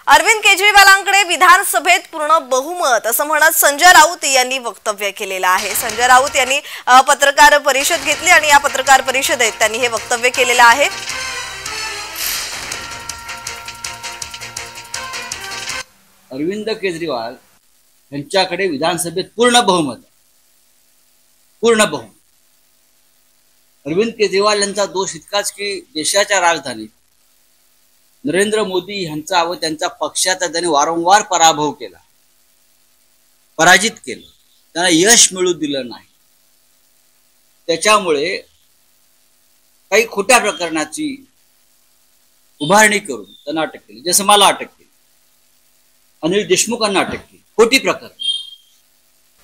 अरविंद केजरीवालांकडे विधानसभेत पूर्ण बहुमत असं म्हणत संजय राऊत यांनी वक्तव्य केलेलं आहे। संजय राऊत यांनी पत्रकार परिषद घेतली आणि या पत्रकार परिषदेत त्यांनी हे वक्तव्य केलेलं आहे। अरविंद केजरीवाल यांच्याकडे विधानसभेत पूर्ण बहुमत आहे। पूर्ण बहुमत। अरविंद केजरीवाल यांचा दोष इतकाच की देशाच्या राजधानीत नरेंद्र मोदी यांचा व त्यांच्या पक्षाचा त्यांनी वारंवार पराभव केला, पराजित केलं, त्यांना यश मिळू दिलं नाही। त्याच्यामुळे काही खोट्या प्रकरणाची उभारणी करून त्यांना अटक केली, जसं मला अटक केली, अनिल देशमुखांना अटक केली, खोटी प्रकरण।